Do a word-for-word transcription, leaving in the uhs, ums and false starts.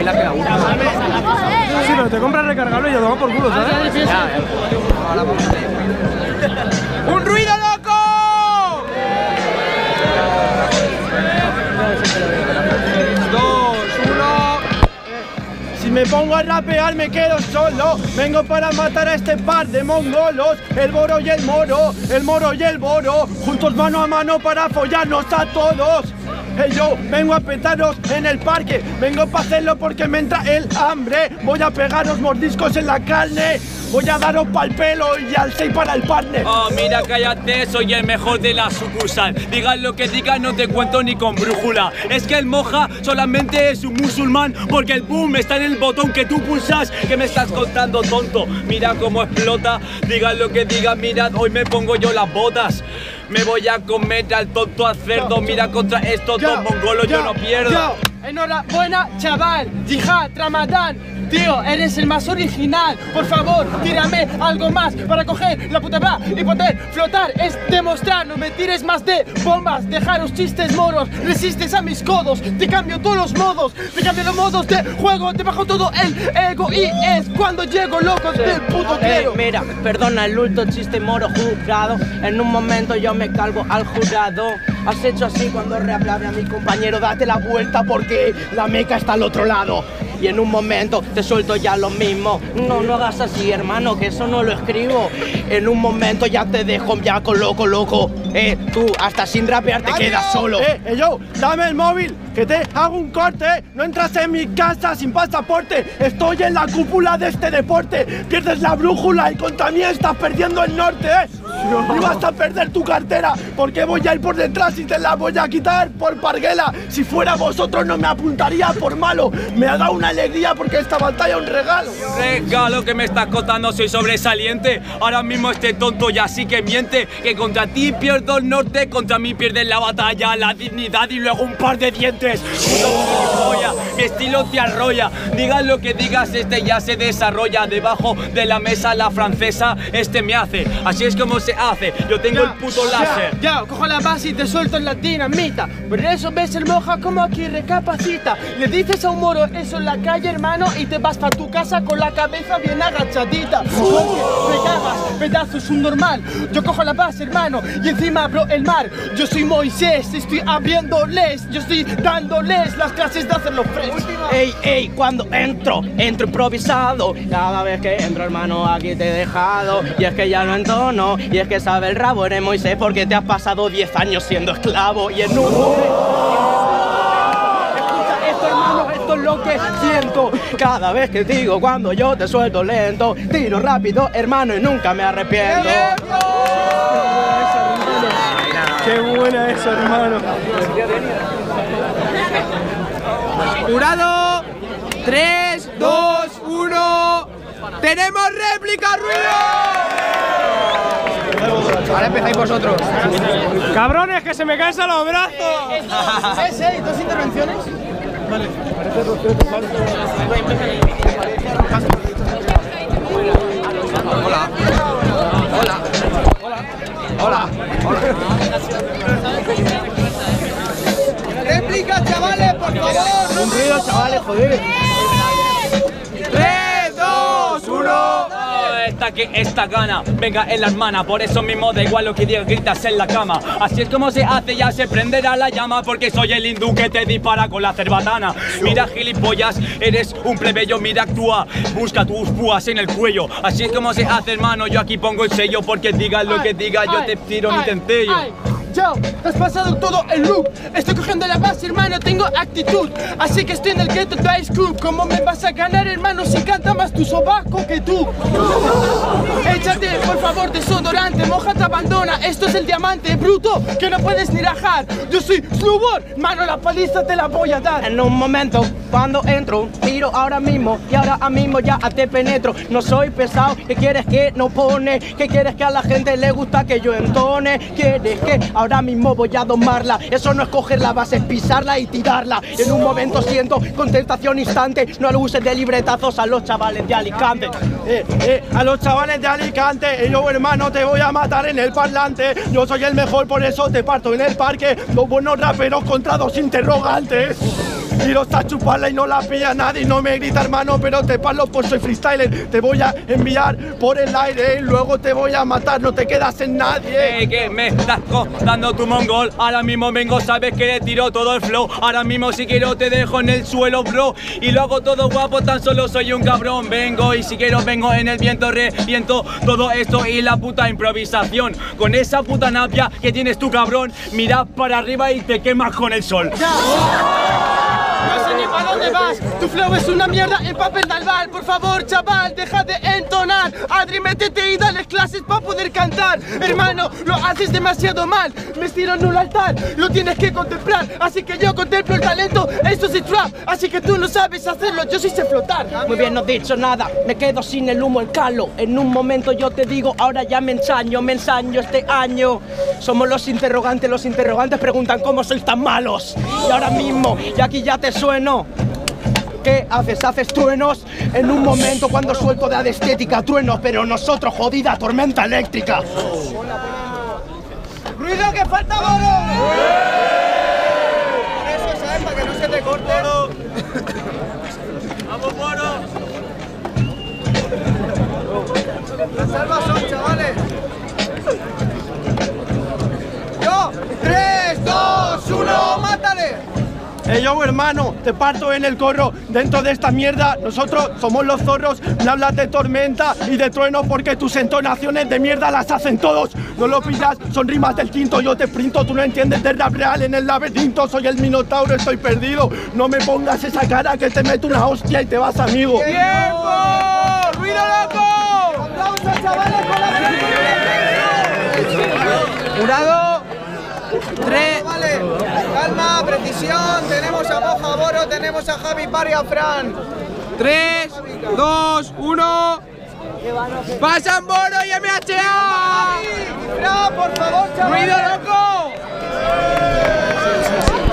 pilas que la usa. Sí, pero te compras recargable y ya toma por culo, ¿sabes? Ya, ya. Ahora vamos a ver. ¡Un ruido loco! Dos, uno. Si me pongo a rapear me quedo solo. Vengo para matar a este par de mongolos. El boro y el moro, el moro y el boro, juntos mano a mano para follarnos a todos. Hey yo, vengo a petaros en el parque. Vengo para hacerlo porque me entra el hambre. Voy a pegaros mordiscos en la carne. Voy a daros pa'l pelo y al seis para el partner. Oh, mira, cállate, soy el mejor de la sucursal. Digan lo que digan, no te cuento ni con brújula. Es que el moja solamente es un musulmán, porque el boom está en el botón que tú pulsas. ¿Qué me estás contando, tonto? Mira cómo explota. Digan lo que digan, mirad, hoy me pongo yo las botas. Me voy a comer al tonto al cerdo. Mira, contra estos dos mongolos yo no pierdo. Yo. Enhorabuena, chaval. Jihad, Ramadán. Tío, eres el más original. Por favor, tírame algo más para coger la puta va y poder flotar. Es demostrar, no me tires más de bombas. Dejaros chistes moros, resistes a mis codos. Te cambio todos los modos, te cambio los modos de juego. Te bajo todo el ego y es cuando llego, locos del puto clero. Hey, mira, perdona el ulto chiste moro juzgado. En un momento yo me calvo al jurado. Has hecho así cuando rehablable a mi compañero. Date la vuelta porque la meca está al otro lado. Y en un momento te suelto ya lo mismo. No, no hagas así, hermano, que eso no lo escribo. En un momento ya te dejo ya con loco, loco. Eh, tú, hasta sin rapear te quedas solo. Eh, eh, yo, dame el móvil, que te hago un corte. No entras en mi casa sin pasaporte. Estoy en la cúpula de este deporte. Pierdes la brújula y contra mí estás perdiendo el norte, eh. Y vas a perder tu cartera, porque voy a ir por detrás y te la voy a quitar por parguela. Si fuera vosotros no me apuntaría por malo. Me ha dado una alegría porque esta batalla es un regalo. Regalo que me estás contando, soy sobresaliente. Ahora mismo este tonto ya sí que miente. Que contra ti pierdo el norte, contra mí pierdes la batalla, la dignidad y luego un par de dientes. Mi estilo te arrolla. Digas lo que digas, este ya se desarrolla. Debajo de la mesa la francesa, este me hace. Así es como se hace, yo tengo Ya, el puto láser. Ya, ya, cojo la base y te suelto en la dinamita. Por eso ves el moja como aquí recapacita. Le dices a un moro eso en la calle, hermano, y te vas pa' tu casa con la cabeza bien agachadita. Porque me cagas, pedazo, es un normal. Yo cojo la base, hermano, y encima abro el mar. Yo soy Moisés, estoy abriéndoles. Yo estoy dándoles las clases de hacerlo fresh. Ey, ey, cuando entro, entro improvisado. Cada vez que entro, hermano, aquí te he dejado. Y es que ya no entono, y es que sabe el rabo, eres Moisés porque te has pasado diez años siendo esclavo. Y en un momento... Escucha esto, hermano, esto es lo que siento. Cada vez que digo cuando yo te suelto lento, tiro rápido, hermano, y nunca me arrepiento. Qué buena eso, hermano. Jurado, tres, dos, uno. ¡Tenemos réplica, ruido! Ahora empezáis vosotros. ¡Cabrones, que se me cansan los brazos! ¿Es, eh? ¿Dos intervenciones? Vale. Hola. Hola. Hola. Hola. ¡Réplica, chavales, por favor! Un ruido, chavales, joder. ¡tres, dos, uno! Esta que esta gana, venga en la hermana. Por eso mismo da igual lo que digas, gritas en la cama. Así es como se hace, ya se prenderá la llama. Porque soy el hindú que te dispara con la cerbatana. Mira, gilipollas, eres un plebeyo, mira, actúa. Busca tus púas en el cuello. Así es como se hace, hermano, yo aquí pongo el sello. Porque digas lo que digas, yo te tiro mi tentello. Yo, te has pasado todo el loop. Estoy cogiendo la base, hermano, tengo actitud. Así que estoy en el ghetto de Ice Cube. ¿Cómo me vas a ganar, hermano, si canta más tu sobaco que tú? Échate, por favor, desodorante. Moja te abandona, esto es el diamante bruto que no puedes ni rajar. Yo soy Snowboard, mano, la paliza te la voy a dar. En un momento, cuando entro, tiro ahora mismo y ahora mismo ya te penetro. No soy pesado, ¿qué quieres que no pone? ¿Qué quieres que a la gente le gusta que yo entone? ¿Quieres que ahora mismo voy a domarla? Eso no es coger la base, es pisarla y tirarla. En un momento siento contestación instante. No le uses de libretazos a los chavales de Alicante. Eh, eh, a los chavales de Alicante, eh, yo, hermano, te voy a matar en el parlante. Yo soy el mejor, por eso te parto en el parque. Los buenos raperos contra dos interrogantes. iros a chuparla y no la pilla nadie. No me grita hermano, pero te parlo pues soy freestyler. Te voy a enviar por el aire y luego te voy a matar, no te quedas en nadie. Hey, que me estás dando tu mongol. Ahora mismo vengo, sabes que le tiro todo el flow. Ahora mismo si quiero te dejo en el suelo, bro. Y lo hago todo guapo, tan solo soy un cabrón. Vengo y si quiero vengo en el viento, reviento todo esto y la puta improvisación. Con esa puta napia que tienes tú, cabrón, miras para arriba y te quemas con el sol. ¡Ya! No sé ni para dónde vas, tu flow es una mierda en papel de albal. Por favor, chaval, deja de entonar. Adri, métete y dale clases para poder cantar. Hermano, lo haces demasiado mal. Me estiro en un altar, lo tienes que contemplar. Así que yo contemplo el talento, esto es trap. Así que tú no sabes hacerlo, yo sí sé flotar. Muy bien, no he dicho nada, me quedo sin el humo, el calo. En un momento yo te digo, ahora ya me ensaño, me ensaño este año. Somos los interrogantes, los interrogantes preguntan cómo sois tan malos. Y ahora mismo, y aquí ya te sueno. ¿Qué haces? Haces truenos en un momento cuando suelto de estética truenos, pero nosotros jodida tormenta eléctrica. ¡Ruido que falta, Boro! Por eso, ¿sabes? Para que no se te corte. ¡Vamos, Boro! Las salvas son, chavales. Yo, tres, dos, uno, mátale. Ey, yo, hermano, te parto en el corro. Dentro de esta mierda, nosotros somos los zorros. Me hablas de tormenta y de trueno porque tus entonaciones de mierda las hacen todos. No lo pillas, son rimas del quinto. Yo te printo, tú no entiendes de rap real en el laberinto. Soy el minotauro, estoy perdido. No me pongas esa cara que te meto una hostia y te vas, amigo. ¡Tiempo! ¡Ruido loco! ¡Aplausos, chavales, con la Jurado. Tres. Vale, calma, precisión. Tenemos a Moja Boro, tenemos a Javi Par y a Fran. Tres, dos, uno. ¡Pasan Boro y M H A! Fran, por favor, chavales. ¡Ruido